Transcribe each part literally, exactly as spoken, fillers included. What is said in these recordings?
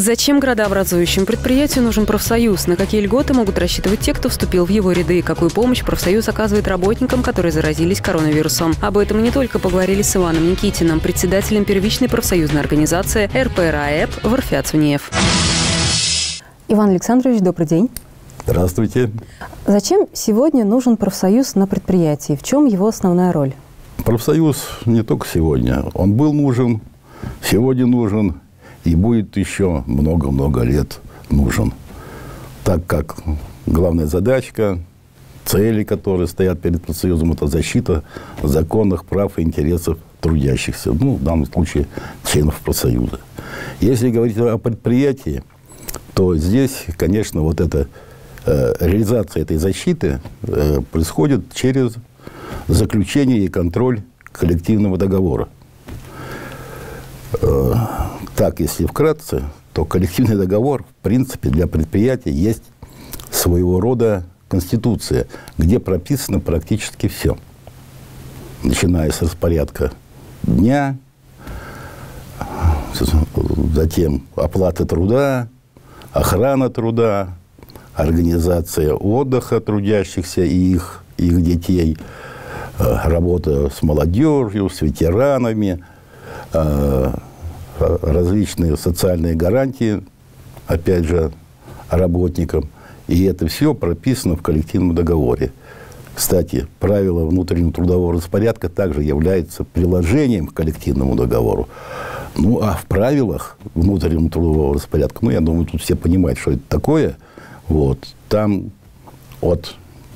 Зачем градообразующим предприятию нужен профсоюз? На какие льготы могут рассчитывать те, кто вступил в его ряды? Какую помощь профсоюз оказывает работникам, которые заразились коронавирусом? Об этом мы не только поговорили с Иваном Никитиным, председателем первичной профсоюзной организации эр пэ эр а э пэ Варфяц ВНИЭФ. Иван Александрович, добрый день. Здравствуйте. Зачем сегодня нужен профсоюз на предприятии? В чем его основная роль? Профсоюз не только сегодня. Он был нужен, сегодня нужен и будет еще много-много лет нужен. Так как главная задачка, цели, которые стоят перед профсоюзом, это защита законных прав и интересов трудящихся, ну, в данном случае членов профсоюза. Если говорить о предприятии, то здесь, конечно, вот эта э, реализация этой защиты э, происходит через заключение и контроль коллективного договора. Э, так, если вкратце, то коллективный договор, в принципе, для предприятия есть своего рода конституция, где прописано практически все. Начиная с распорядка дня, затем оплата труда, охрана труда, организация отдыха трудящихся и их, их детей, работа с молодежью, с ветеранами, различные социальные гарантии, опять же, работникам. И это все прописано в коллективном договоре. Кстати, правила внутреннего трудового распорядка также являются приложением к коллективному договору. Ну, а в правилах внутреннего трудового распорядка, ну, я думаю, тут все понимают, что это такое. Вот, там от,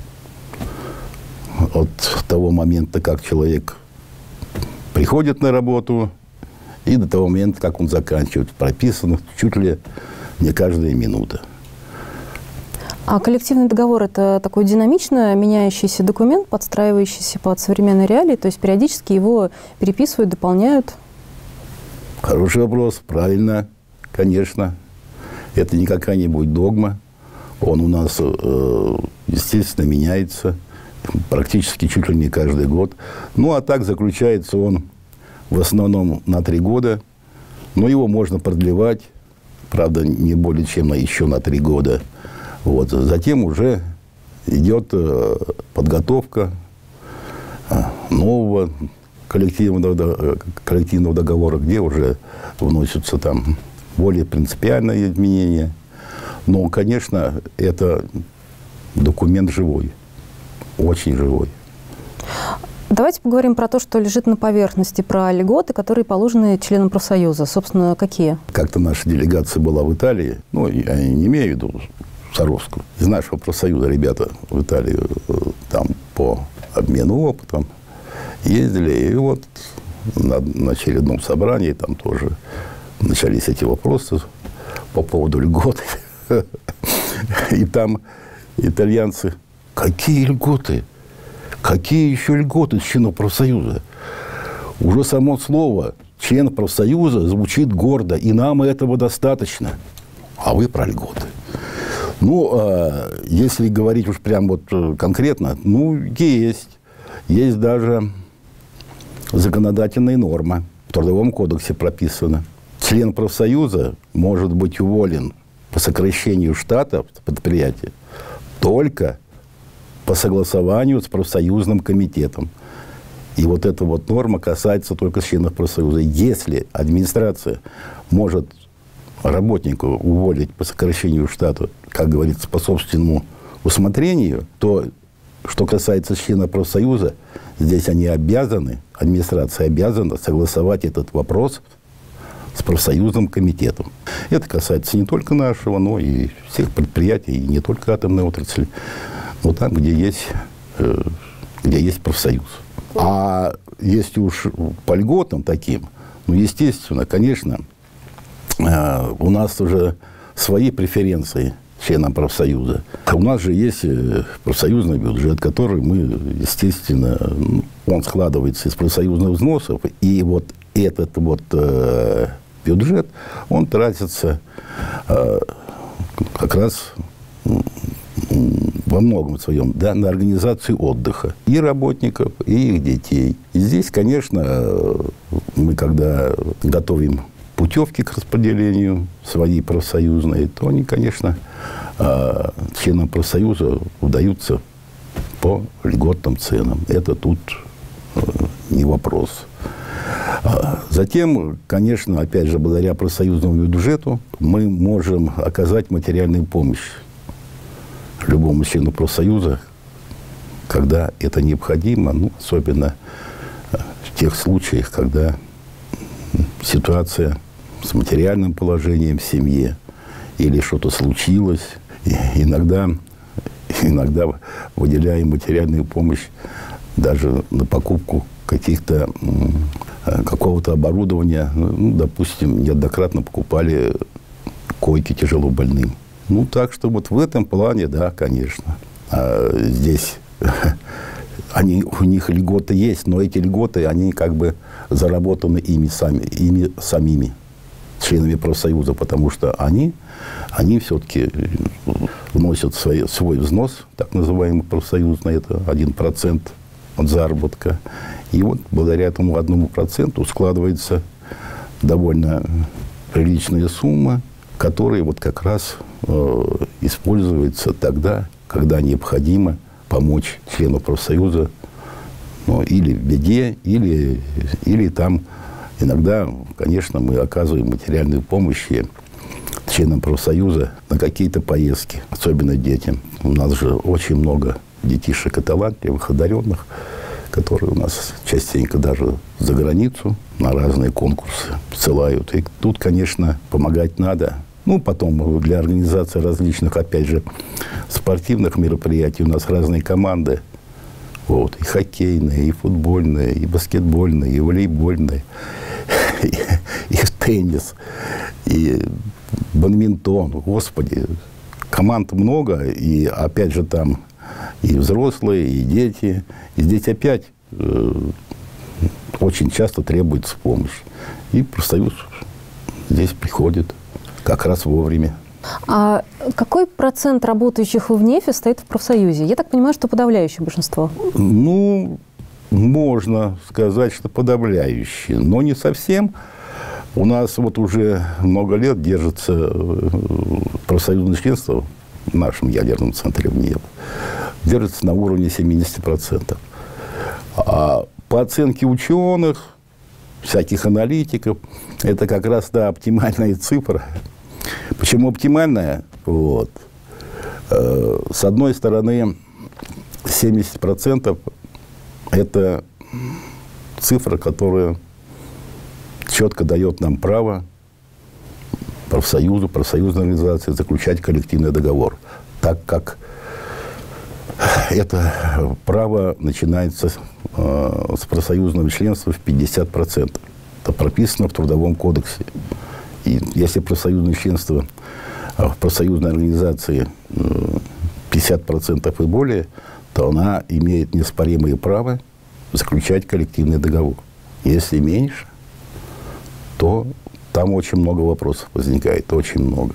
от того момента, как человек приходит на работу, и до того момента, как он заканчивает, прописано чуть ли не каждая минута. А коллективный договор – это такой динамично меняющийся документ, подстраивающийся под современные реалии, то есть периодически его переписывают, дополняют? Хороший вопрос, правильно, конечно. Это не какая-нибудь догма. Он у нас, естественно, меняется практически чуть ли не каждый год. Ну, а так заключается он в основном на три года. Но его можно продлевать, правда, не более чем на, еще на три года. Вот. Затем уже идет подготовка нового коллективного, коллективного договора, где уже вносятся там более принципиальные изменения. Но, конечно, это документ живой, очень живой. Давайте поговорим про то, что лежит на поверхности, про льготы, которые положены членам профсоюза. Собственно, какие? Как-то наша делегация была в Италии, ну, я не имею в виду Саровскую, из нашего профсоюза ребята в Италию там по обмену опытом ездили, и вот на, на очередном собрании там тоже начались эти вопросы по поводу льгот. И там итальянцы: какие льготы? Какие еще льготы членов профсоюза? Уже само слово «член профсоюза» звучит гордо, и нам этого достаточно. А вы про льготы. Ну, а если говорить уж прям вот конкретно, ну, есть. Есть даже законодательная норма. В Трудовом кодексе прописано. Член профсоюза может быть уволен по сокращению штата предприятия только по согласованию с профсоюзным комитетом. И вот эта вот норма касается только членов профсоюза. Если администрация может работника уволить по сокращению штата, как говорится, по собственному усмотрению, то, что касается членов профсоюза, здесь они обязаны, администрация обязана согласовать этот вопрос с профсоюзным комитетом. Это касается не только нашего, но и всех предприятий, и не только атомной отрасли, но там, где есть, где есть профсоюз. А если уж по льготам таким, ну, естественно, конечно, у нас уже свои преференции членам профсоюза. У нас же есть профсоюзный бюджет, который мы, естественно, он складывается из профсоюзных взносов, и вот этот вот э, бюджет, он тратится э, как раз во многом своем, да, на организацию отдыха и работников, и их детей. И здесь, конечно, мы, когда готовим путевки к распределению свои профсоюзные, то они, конечно, членам профсоюза удаются по льготным ценам. Это тут не вопрос. Затем, конечно, опять же, благодаря профсоюзному бюджету мы можем оказать материальную помощь любому члену профсоюза, когда это необходимо, ну, особенно в тех случаях, когда ситуация с материальным положением в семье или что-то случилось. И иногда, иногда выделяем материальную помощь даже на покупку каких-то, какого-то оборудования. Ну, допустим, неоднократно покупали койки тяжелобольным. Ну, так что вот в этом плане, да, конечно. А здесь они, у них льготы есть, но эти льготы, они как бы заработаны ими, сами, ими самими, членами профсоюза, потому что они, они все-таки вносят свой, свой взнос, так называемый профсоюзный, это один процент от заработка. И вот благодаря этому одному проценту складывается довольно приличная сумма, которая вот как раз э, используется тогда, когда необходимо помочь члену профсоюза, ну, или в беде, или, или там иногда, конечно, мы оказываем материальную помощь членам профсоюза на какие-то поездки, особенно детям. У нас же очень много детишек и талантливых, одаренных, которые у нас частенько даже за границу на разные конкурсы ссылают. И тут, конечно, помогать надо. Ну, потом для организации различных, опять же, спортивных мероприятий у нас разные команды. Вот. И хоккейные, и футбольные, и баскетбольные, и волейбольные, и, и теннис, и бадминтон. Господи, команд много, и опять же там и взрослые, и дети. И здесь опять э, очень часто требуется помощь. И профсоюз здесь приходит как раз вовремя. А какой процент работающих в ВНЕФе стоит в профсоюзе? Я так понимаю, что подавляющее большинство. Ну, можно сказать, что подавляющее, но не совсем. У нас вот уже много лет держится профсоюзное членство в нашем ядерном центре ВНЕФ. Держится на уровне семьдесят процентов. А по оценке ученых, всяких аналитиков, это как раз, да, оптимальная цифра. Почему оптимальная? Вот. С одной стороны, семьдесят процентов это цифра, которая четко дает нам право профсоюзу, профсоюзной организации заключать коллективный договор, так как это право начинается с профсоюзного членства в пятьдесят процентов. Это прописано в Трудовом кодексе. И если профсоюзное членство в профсоюзной организации пятьдесят процентов и более, то она имеет неоспоримое право заключать коллективный договор. Если меньше, то там очень много вопросов возникает, очень много.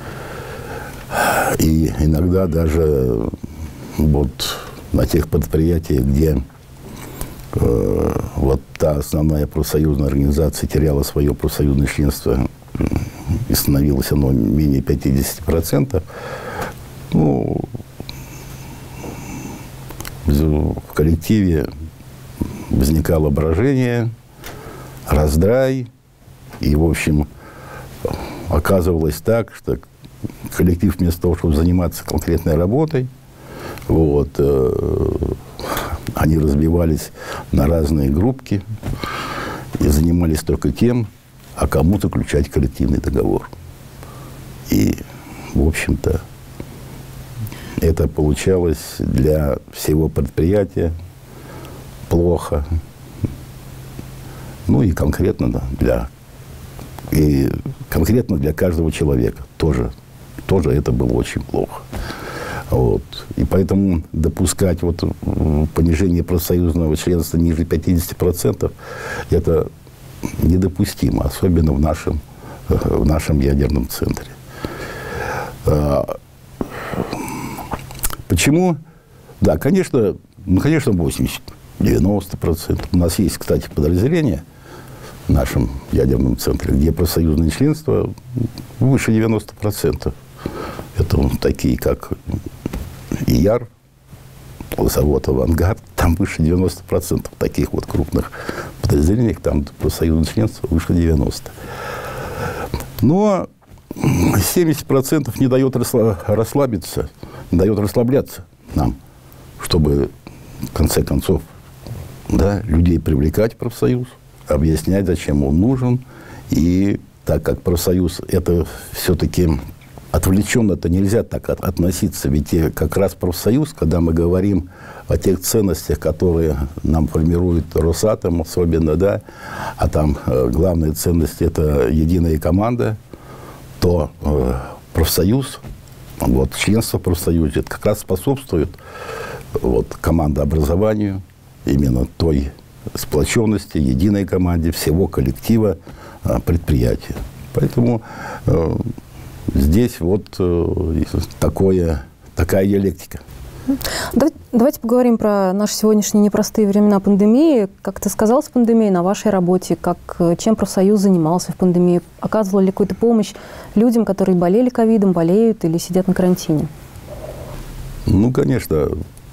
И иногда даже вот на тех предприятиях, где э, вот та основная профсоюзная организация теряла свое профсоюзное членство и становилось оно менее пятидесяти процентов, ну, в коллективе возникало брожение, раздрай, и, в общем, оказывалось так, что коллектив вместо того, чтобы заниматься конкретной работой, вот, э, они разбивались на разные группки и занимались только тем, а кому заключать коллективный договор. И, в общем-то, это получалось для всего предприятия плохо. Ну и конкретно, да, для, и конкретно для каждого человека тоже, тоже это было очень плохо. Вот. И поэтому допускать вот понижение профсоюзного членства ниже пятидесяти процентов это недопустимо, особенно в нашем, в нашем ядерном центре. Почему? Да, конечно, ну, конечно, восемьдесят-девяносто процентов. У нас есть, кстати, подразделения в нашем ядерном центре, где профсоюзное членство выше девяноста процентов. Это такие, как ИЯР, завод «Авангард», там выше девяноста процентов таких вот крупных подразделений, там профсоюзное членство выше девяноста процентов. Но семьдесят процентов не дает расслабиться, не дает расслабляться нам, чтобы в конце концов, да, людей привлекать в профсоюз, объяснять, зачем он нужен. И так как профсоюз – это все-таки отвлеченно, это нельзя так от, относиться. Ведь как раз профсоюз, когда мы говорим о тех ценностях, которые нам формирует Росатом особенно, да, а там э, главная ценность – это единая команда, то э, профсоюз, вот, членство в профсоюзе, это как раз способствует вот, командообразованию, именно той сплоченности, единой команде, всего коллектива э, предприятия. Поэтому э, здесь вот э, такое, такая диалектика. Давайте, давайте поговорим про наши сегодняшние непростые времена пандемии. Как ты сказал, с пандемией на вашей работе, как, чем профсоюз занимался в пандемии? Оказывал ли какую-то помощь людям, которые болели ковидом, болеют или сидят на карантине? Ну, конечно,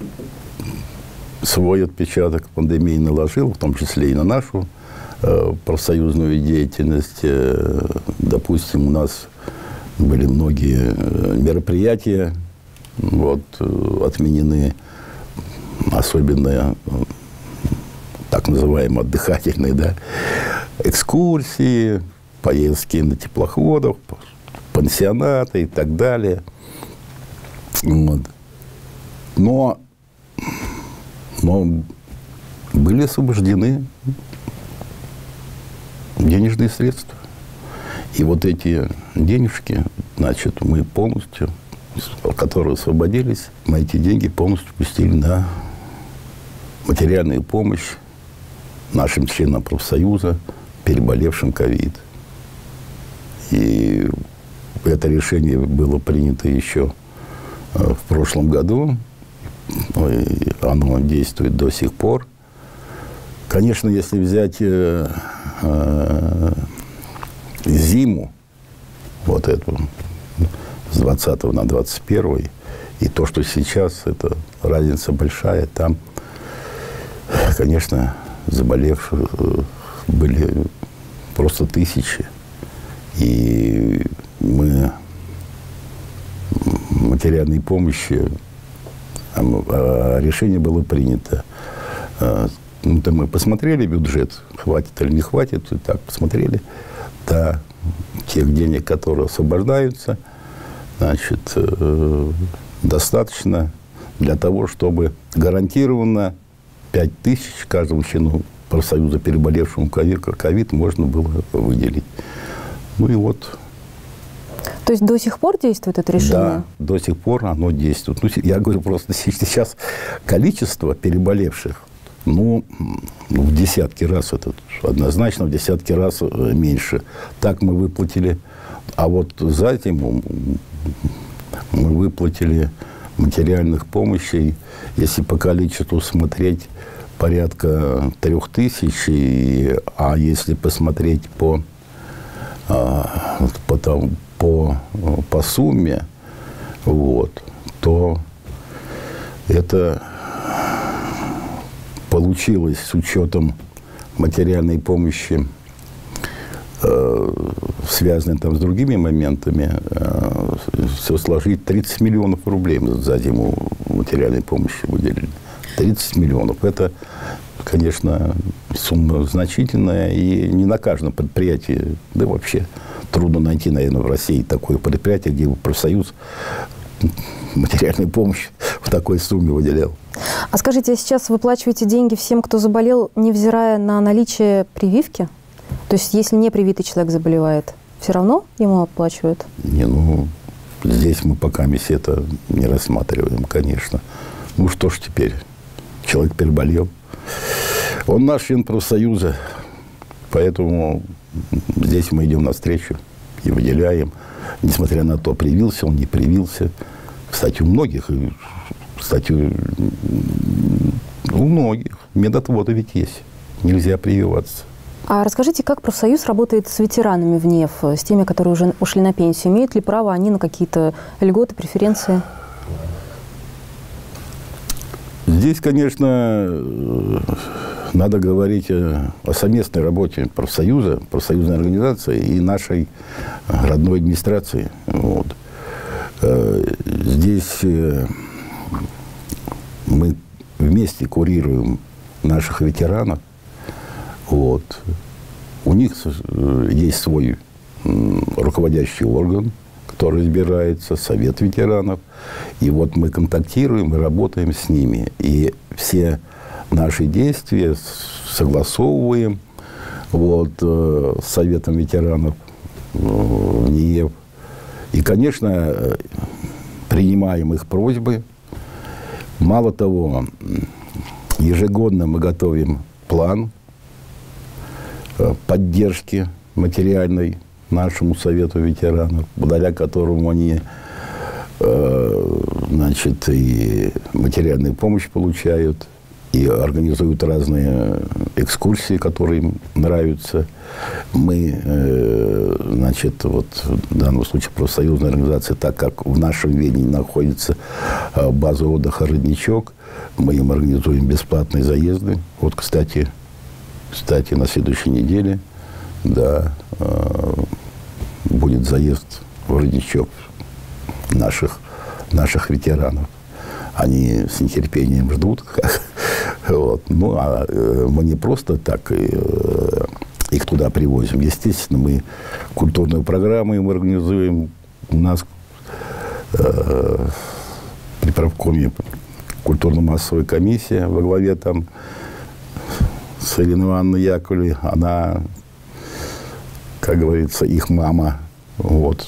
свой отпечаток пандемии наложил, в том числе и на нашу э, профсоюзную деятельность. Э, допустим, у нас были многие мероприятия, вот, отменены, особенно так называемые отдыхательные, да, экскурсии, поездки на теплоходах, пансионаты и так далее. Вот. Но, но были освобождены денежные средства. И вот эти денежки, значит, мы полностью, которые освободились, мы эти деньги полностью пустили на материальную помощь нашим членам профсоюза, переболевшим ковид. И это решение было принято еще в прошлом году, и оно действует до сих пор. Конечно, если взять э, э, зиму, вот эту, с двадцатого на двадцать первый, и то, что сейчас, это разница большая. Там, конечно, заболевших были просто тысячи. И мы материальной помощи, решение было принято. Ну, то мы посмотрели бюджет, хватит или не хватит, и так посмотрели. Да, тех денег, которые освобождаются, значит, э, достаточно для того, чтобы гарантированно пять тысяч каждому члену профсоюза, переболевшему ковид, можно было выделить. Ну и вот. То есть до сих пор действует это решение? Да, до сих пор оно действует. Ну, я говорю просто сейчас количество переболевших, ну, в десятки раз, это однозначно в десятки раз меньше. Так мы выплатили. А вот за зиму мы выплатили материальных помощей, если по количеству смотреть, порядка трех тысяч, и, а если посмотреть по, а, по, там, по, по сумме, вот, то это получилось с учетом материальной помощи, э, связанной там с другими моментами, э, все сложить тридцать миллионов рублей мы за зиму материальной помощи выделили. тридцать миллионов. Это, конечно, сумма значительная, и не на каждом предприятии, да вообще трудно найти, наверное, в России такое предприятие, где профсоюз материальную помощь в такой сумме выделял. А скажите, а сейчас выплачиваете деньги всем, кто заболел, невзирая на наличие прививки? То есть, если не привитый человек заболевает, все равно ему оплачивают? Не, ну, здесь мы пока это не рассматриваем, конечно. Ну, что ж теперь? Человек переболел. Он наш член профсоюза, поэтому здесь мы идем навстречу и выделяем. Несмотря на то, привился он, не привился. Кстати, у многих, кстати, у многих медотводы ведь есть. Нельзя прививаться. А расскажите, как профсоюз работает с ветеранами в НЕФ, с теми, которые уже ушли на пенсию? Имеют ли право они на какие-то льготы, преференции? Здесь, конечно, надо говорить о совместной работе профсоюза, профсоюзной организации и нашей родной администрации. Вот. Здесь мы вместе курируем наших ветеранов. Вот. У них есть свой руководящий орган, который избирается, Совет ветеранов. И вот мы контактируем и работаем с ними. И все наши действия согласовываем вот, с Советом ветеранов в НИЕФ. И, конечно, принимаем их просьбы. Мало того, ежегодно мы готовим план поддержки материальной нашему Совету ветеранов, благодаря которому они значит, и материальную помощь получают, и организуют разные экскурсии, которые им нравятся. Мы, значит, вот в данном случае профсоюзная организация, так как в нашем ведении находится база отдыха «Родничок», мы им организуем бесплатные заезды. Вот, кстати, кстати, на следующей неделе, да, будет заезд в «Родничок» наших, наших ветеранов. Они с нетерпением ждут. Вот. Ну, а мы не просто так их туда привозим. Естественно, мы культурную программу им организуем. У нас э, при правкоме культурно-массовая комиссия во главе там с Ириной Ивановной Яковлевой. Она, как говорится, их мама. Вот.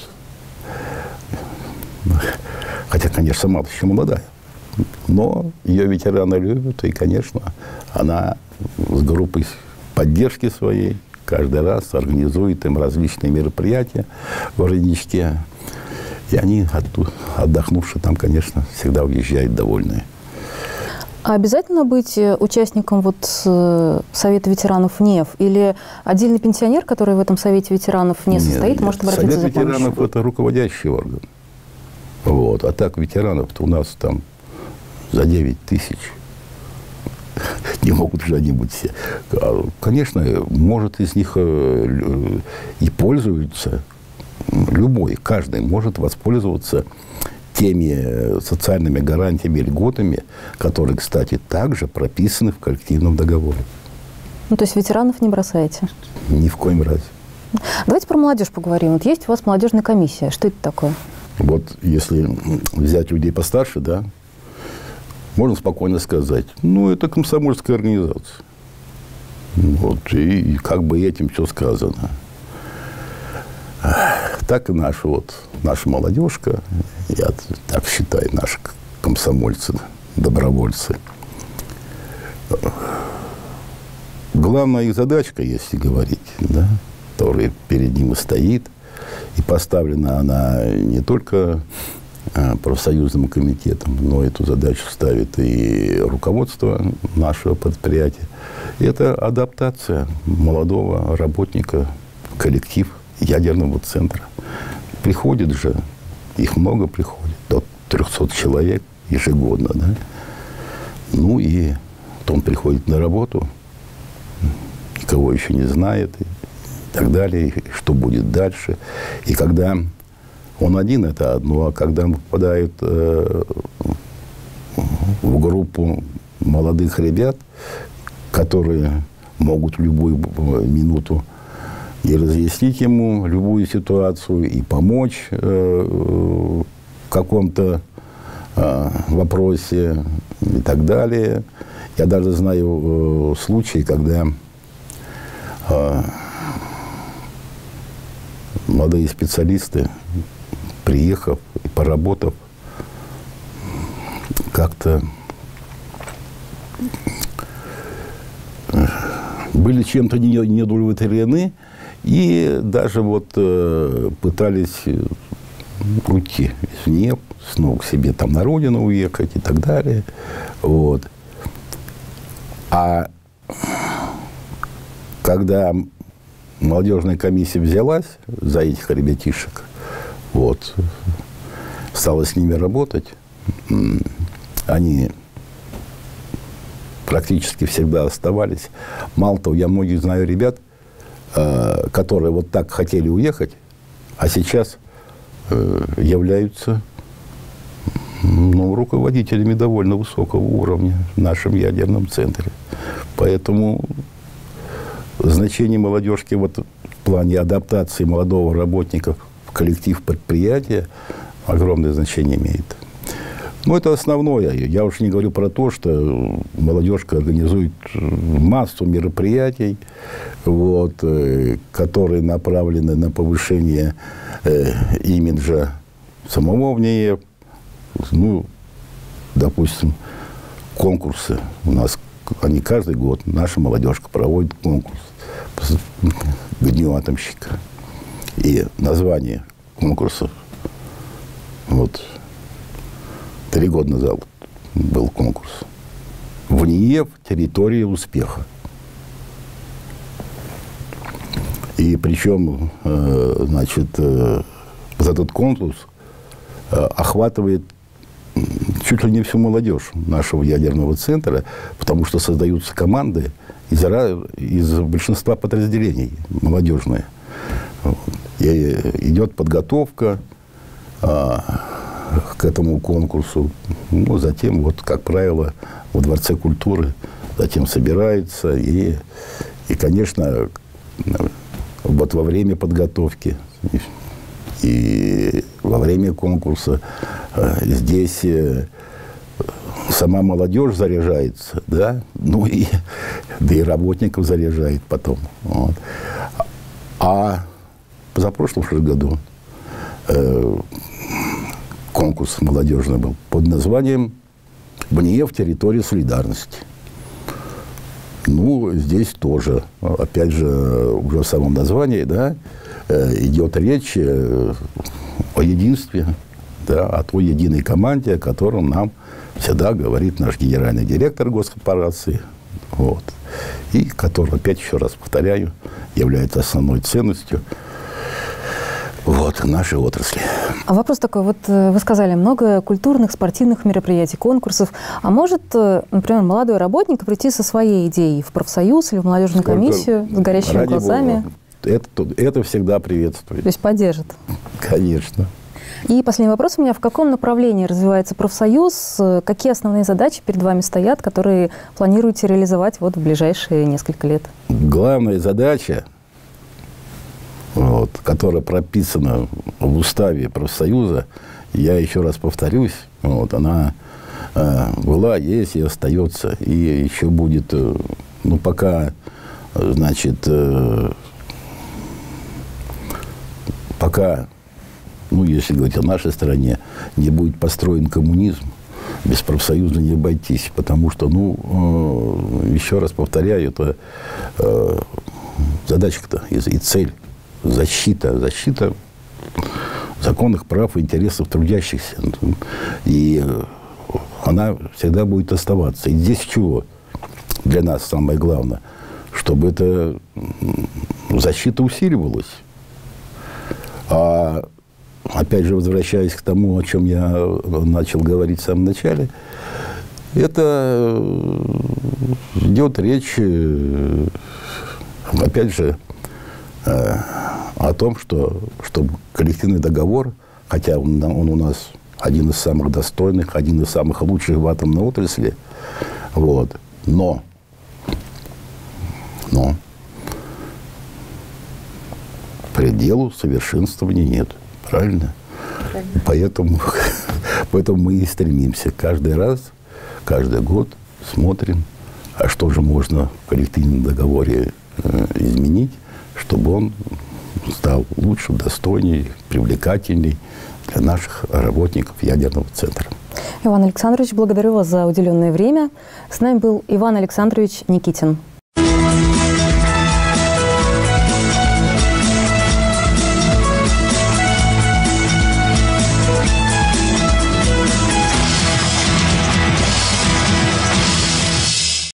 Хотя, конечно, сама еще молодая. Но ее ветераны любят, и, конечно, она с группой поддержки своей каждый раз организует им различные мероприятия в Родничке. И они, отдохнувшие там, конечно, всегда уезжают довольные. А обязательно быть участником вот Совета ветеранов НЕФ? Или отдельный пенсионер, который в этом Совете ветеранов не нет, состоит, нет. может обратиться Совет за помощью? ветеранов – это руководящий орган. Вот. А так ветеранов-то у нас там за девять тысяч. Не могут же они быть все. Конечно, может из них и пользуются. Любой, каждый может воспользоваться теми социальными гарантиями, льготами, которые, кстати, также прописаны в коллективном договоре. Ну, то есть ветеранов не бросаете? Ни в коем разе. Давайте про молодежь поговорим. Вот есть у вас молодежная комиссия. Что это такое? Вот если взять людей постарше, да, можно спокойно сказать, ну, это комсомольская организация. Вот, и, и как бы этим все сказано. Так и наша, вот, наша молодежка, я так считаю, наши комсомольцы, добровольцы. Главная их задачка, если говорить, да, которая перед ним и стоит, и поставлена она не только профсоюзным комитетом, но эту задачу ставит и руководство нашего предприятия. Это адаптация молодого работника в коллектив ядерного центра. Приходит же, их много приходит, до трехсот человек ежегодно, да? Ну и вот он приходит на работу, никого еще не знает, и так далее, и что будет дальше. И когда он один, это одно, а когда он попадает э, в группу молодых ребят, которые могут в любую минуту и разъяснить ему любую ситуацию, и помочь э, в каком-то э, вопросе и так далее. Я даже знаю э, случаи, когда э, молодые специалисты, приехав и поработав, как-то были чем-то не удовлетворены и даже вот э, пытались уйти из НЕФ, снова к себе там на родину уехать и так далее. Вот. А когда молодежная комиссия взялась за этих ребятишек, вот, стала с ними работать. Они практически всегда оставались. Мало того, я многих знаю ребят, которые вот так хотели уехать, а сейчас являются, ну, руководителями довольно высокого уровня в нашем ядерном центре. Поэтому значение молодежки вот в плане адаптации молодого работника в коллектив предприятия огромное значение имеет. Ну, это основное. Я уж не говорю про то, что молодежка организует массу мероприятий, вот, которые направлены на повышение э, имиджа самого в ней. Ну, допустим, конкурсы. У нас они каждый год, наша молодежка проводит конкурс к Дню атомщика. И название конкурсов, вот, три года назад был конкурс. ВНИЕФ территория успеха. И причем, э, значит, э, вот этот конкурс э, охватывает чуть ли не всю молодежь нашего ядерного центра, потому что создаются команды из, из большинства подразделений молодежные. И идет подготовка э, к этому конкурсу. Ну, затем, вот, как правило, во Дворце культуры затем собирается. И, и, конечно, вот во время подготовки и во время конкурса здесь сама молодежь заряжается, да, ну и, да и работников заряжает потом. Вот. А позапрошлом году э, конкурс молодежный был под названием «ВНИЕФ территория солидарности». Ну, здесь тоже, опять же, уже в самом названии, да, идет речь о единстве, да, о той единой команде, о котором нам всегда говорит наш генеральный директор госкорпорации, вот, и который, опять еще раз повторяю, является основной ценностью вот, нашей отрасли. А вопрос такой, вот вы сказали, много культурных, спортивных мероприятий, конкурсов. А может, например, молодой работник прийти со своей идеей в профсоюз или в молодежную Сколько, комиссию с горящими глазами? Это, это всегда приветствует. То есть поддержит? Конечно. И последний вопрос у меня. В каком направлении развивается профсоюз? Какие основные задачи перед вами стоят, которые планируете реализовать вот в ближайшие несколько лет? Главная задача, вот, которая прописана в уставе профсоюза, я еще раз повторюсь, вот, она э, была, есть и остается, и еще будет, э, ну, пока, значит, э, пока, ну, если говорить о нашей стране, не будет построен коммунизм, без профсоюза не обойтись, потому что, ну, э, еще раз повторяю, это э, задача-то и, и цель. Защита, защита законных прав и интересов трудящихся. И она всегда будет оставаться. И здесь чего для нас самое главное? Чтобы эта защита усиливалась. А опять же, возвращаясь к тому, о чем я начал говорить в самом начале, это идет речь, опять же, о том, что чтобы коллективный договор, хотя он, он у нас один из самых достойных, один из самых лучших в атомной отрасли, вот, но, но пределу совершенствования нет, правильно? Правильно. Поэтому, поэтому мы и стремимся каждый раз, каждый год смотрим, а что же можно в коллективном договоре э, изменить, чтобы он стал лучше, достойнее, привлекательней для наших работников ядерного центра. Иван Александрович, благодарю вас за уделенное время. С нами был Иван Александрович Никитин.